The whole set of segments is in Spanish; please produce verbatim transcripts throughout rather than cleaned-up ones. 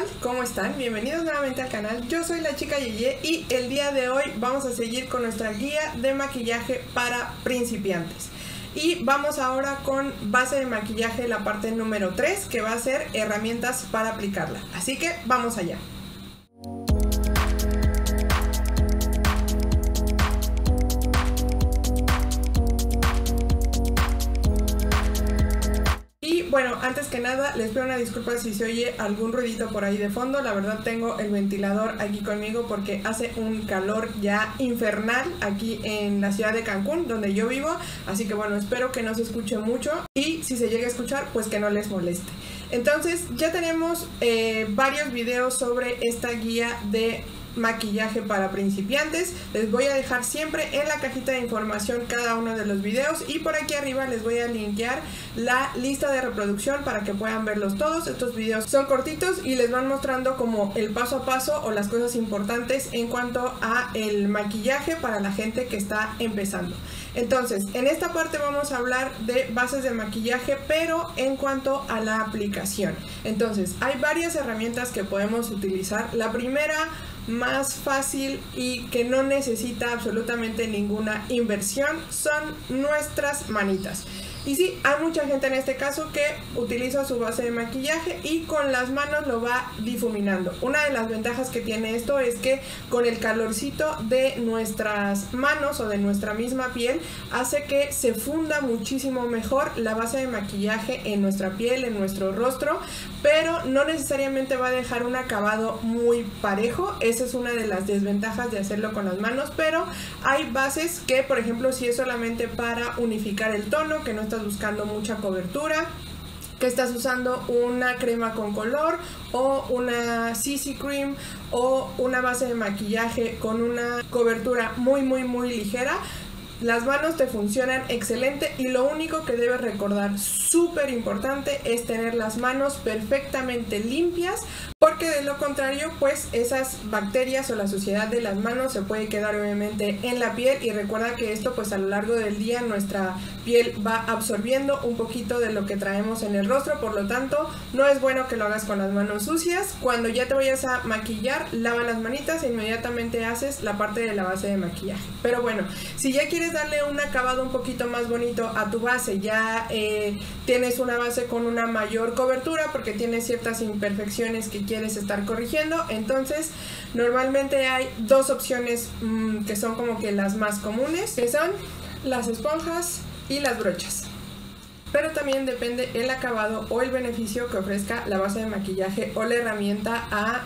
tal? ¿Cómo están? Bienvenidos nuevamente al canal. Yo soy la chica Yeye y el día de hoy vamos a seguir con nuestra guía de maquillaje para principiantes. Y vamos ahora con base de maquillaje, la parte número tres, que va a ser herramientas para aplicarla. Así que vamos allá. Bueno, antes que nada les pido una disculpa si se oye algún ruidito por ahí de fondo. La verdad tengo el ventilador aquí conmigo porque hace un calor ya infernal aquí en la ciudad de Cancún, donde yo vivo. Así que bueno, espero que no se escuche mucho y si se llega a escuchar, pues que no les moleste. Entonces ya tenemos eh, varios videos sobre esta guía de maquillaje para principiantes. Les voy a dejar siempre en la cajita de información cada uno de los videos y por aquí arriba les voy a linkear la lista de reproducción para que puedan verlos todos. Estos videos son cortitos y les van mostrando como el paso a paso o las cosas importantes en cuanto a el maquillaje para la gente que está empezando. Entonces, en esta parte vamos a hablar de bases de maquillaje, pero en cuanto a la aplicación. Entonces, hay varias herramientas que podemos utilizar. La primera, más fácil y que no necesita absolutamente ninguna inversión, son nuestras manitas. Y sí, hay mucha gente en este caso que utiliza su base de maquillaje y con las manos lo va difuminando. Una de las ventajas que tiene esto es que con el calorcito de nuestras manos o de nuestra misma piel hace que se funda muchísimo mejor la base de maquillaje en nuestra piel, en nuestro rostro, pero no necesariamente va a dejar un acabado muy parejo. Esa es una de las desventajas de hacerlo con las manos, pero hay bases que, por ejemplo, si es solamente para unificar el tono, que no está buscando mucha cobertura, que estás usando una crema con color o una C C cream o una base de maquillaje con una cobertura muy muy muy ligera, las manos te funcionan excelente y lo único que debes recordar, súper importante, es tener las manos perfectamente limpias, porque de lo contrario pues esas bacterias o la suciedad de las manos se puede quedar obviamente en la piel. Y recuerda que esto pues a lo largo del día nuestra piel va absorbiendo un poquito de lo que traemos en el rostro, por lo tanto no es bueno que lo hagas con las manos sucias. Cuando ya te vayas a maquillar, lava las manitas e inmediatamente haces la parte de la base de maquillaje. Pero bueno, si ya quieres darle un acabado un poquito más bonito a tu base, ya eh, tienes una base con una mayor cobertura porque tienes ciertas imperfecciones que quieres estar corrigiendo, entonces normalmente hay dos opciones mmm, que son como que las más comunes, que son las esponjas y las brochas. Pero también depende el acabado o el beneficio que ofrezca la base de maquillaje o la herramienta a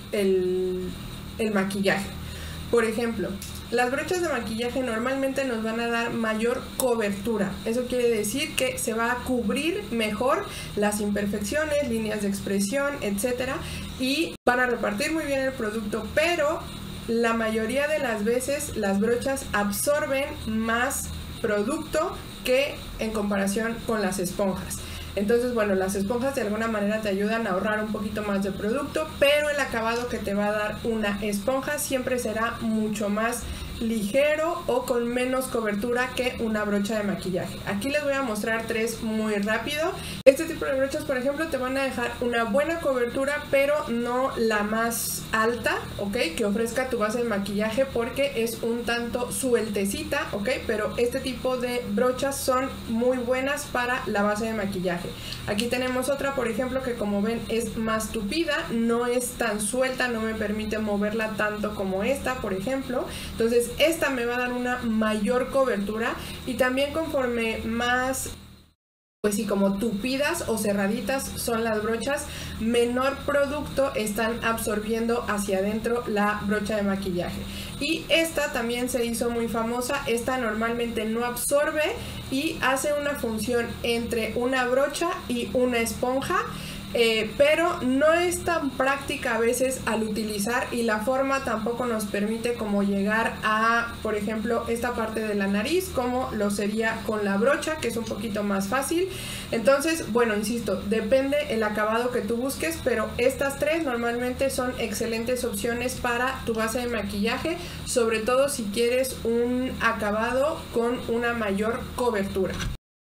el, el maquillaje. Por ejemplo, las brochas de maquillaje normalmente nos van a dar mayor cobertura. Eso quiere decir que se va a cubrir mejor las imperfecciones, líneas de expresión, etcétera, y van a repartir muy bien el producto, pero la mayoría de las veces las brochas absorben más producto que en comparación con las esponjas. Entonces, bueno, las esponjas de alguna manera te ayudan a ahorrar un poquito más de producto, pero el acabado que te va a dar una esponja siempre será mucho más ligero o con menos cobertura que una brocha de maquillaje. Aquí les voy a mostrar tres muy rápido. Este tipo de brochas, por ejemplo, te van a dejar una buena cobertura, pero no la más alta, ¿ok? Que ofrezca tu base de maquillaje, porque es un tanto sueltecita, ¿ok? Pero este tipo de brochas son muy buenas para la base de maquillaje. Aquí tenemos otra, por ejemplo, que como ven es más tupida, no es tan suelta, no me permite moverla tanto como esta, por ejemplo. Entonces esta me va a dar una mayor cobertura y también conforme más, pues sí, como tupidas o cerraditas son las brochas, menor producto están absorbiendo hacia adentro la brocha de maquillaje. Y esta también se hizo muy famosa. Esta normalmente no absorbe y hace una función entre una brocha y una esponja. Eh, pero no es tan práctica a veces al utilizar y la forma tampoco nos permite como llegar a, por ejemplo, esta parte de la nariz como lo sería con la brocha, que es un poquito más fácil. Entonces, bueno, insisto, depende el acabado que tú busques, pero estas tres normalmente son excelentes opciones para tu base de maquillaje, sobre todo si quieres un acabado con una mayor cobertura.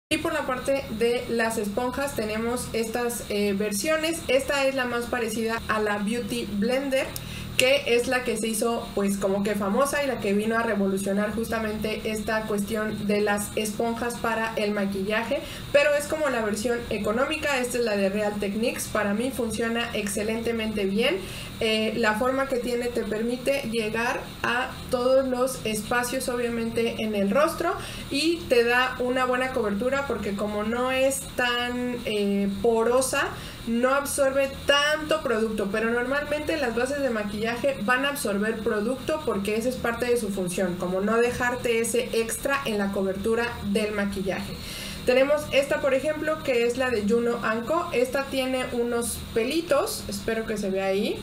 Y por la parte de las esponjas tenemos estas eh, versiones. Esta es la más parecida a la Beauty Blender, que es la que se hizo pues como que famosa y la que vino a revolucionar justamente esta cuestión de las esponjas para el maquillaje, pero es como la versión económica. Esta es la de Real Techniques. Para mí funciona excelentemente bien. Eh, la forma que tiene te permite llegar a todos los espacios obviamente en el rostro y te da una buena cobertura porque como no es tan eh, porosa, no absorbe tanto producto, pero normalmente las bases de maquillaje van a absorber producto porque esa es parte de su función, como no dejarte ese extra en la cobertura del maquillaje. Tenemos esta, por ejemplo, que es la de Juno and Co. Esta tiene unos pelitos, espero que se vea ahí.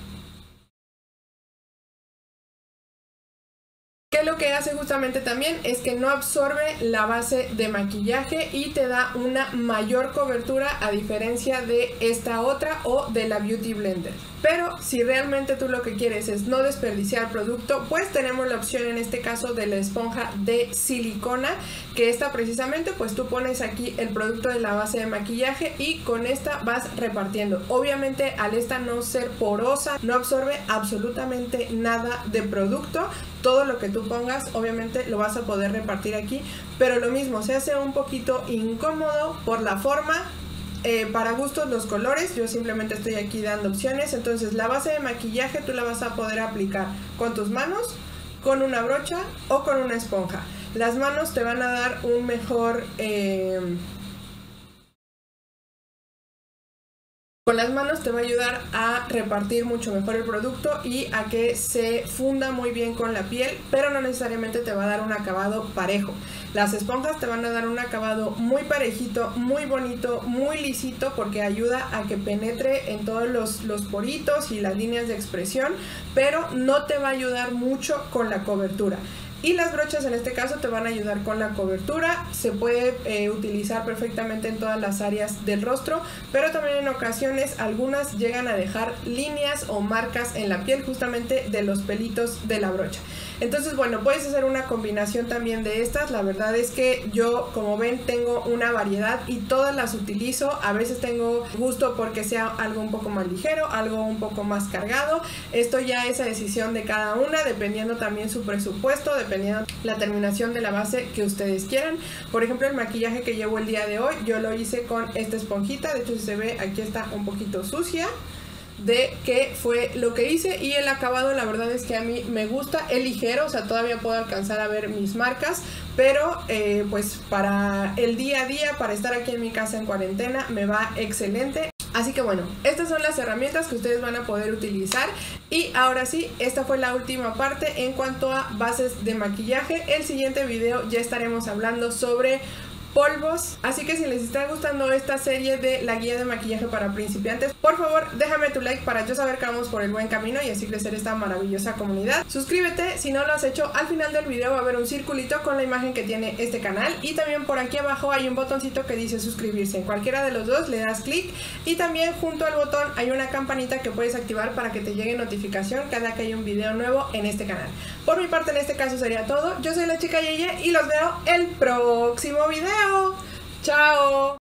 Que lo que hace justamente también es que no absorbe la base de maquillaje y te da una mayor cobertura a diferencia de esta otra o de la Beauty Blender. Pero si realmente tú lo que quieres es no desperdiciar producto, pues tenemos la opción en este caso de la esponja de silicona, que esta precisamente pues tú pones aquí el producto de la base de maquillaje y con esta vas repartiendo. Obviamente al esta no ser porosa, no absorbe absolutamente nada de producto. Todo lo que tú pongas obviamente lo vas a poder repartir aquí, pero lo mismo, se hace un poquito incómodo por la forma. Eh, para gustos los colores, yo simplemente estoy aquí dando opciones. Entonces la base de maquillaje tú la vas a poder aplicar con tus manos, con una brocha o con una esponja. Las manos te van a dar un mejor... Eh, Con las manos te va a ayudar a repartir mucho mejor el producto y a que se funda muy bien con la piel, pero no necesariamente te va a dar un acabado parejo. Las esponjas te van a dar un acabado muy parejito, muy bonito, muy lisito, porque ayuda a que penetre en todos los, los poritos y las líneas de expresión, pero no te va a ayudar mucho con la cobertura. Y las brochas en este caso te van a ayudar con la cobertura. Se puede eh, utilizar perfectamente en todas las áreas del rostro, pero también en ocasiones algunas llegan a dejar líneas o marcas en la piel justamente de los pelitos de la brocha. Entonces bueno, puedes hacer una combinación también de estas. La verdad es que yo, como ven, tengo una variedad y todas las utilizo. A veces tengo gusto porque sea algo un poco más ligero, algo un poco más cargado. Esto ya es a decisión de cada una, dependiendo también su presupuesto, dependiendo la terminación de la base que ustedes quieran. Por ejemplo, el maquillaje que llevo el día de hoy, yo lo hice con esta esponjita. De hecho, si se ve, aquí está un poquito sucia de qué fue lo que hice, y el acabado la verdad es que a mí me gusta, es ligero, o sea todavía puedo alcanzar a ver mis marcas, pero eh, pues para el día a día, para estar aquí en mi casa en cuarentena, me va excelente. Así que bueno, estas son las herramientas que ustedes van a poder utilizar. Y ahora sí, esta fue la última parte en cuanto a bases de maquillaje. El siguiente video ya estaremos hablando sobre polvos, así que si les está gustando esta serie de la guía de maquillaje para principiantes, por favor déjame tu like para yo saber que vamos por el buen camino y así crecer esta maravillosa comunidad. Suscríbete si no lo has hecho. Al final del video va a haber un circulito con la imagen que tiene este canal, y también por aquí abajo hay un botoncito que dice suscribirse. En cualquiera de los dos le das clic, y también junto al botón hay una campanita que puedes activar para que te llegue notificación cada que haya un video nuevo en este canal. Por mi parte, en este caso sería todo. Yo soy la chica Yeye y los veo el próximo video. ¡Chao!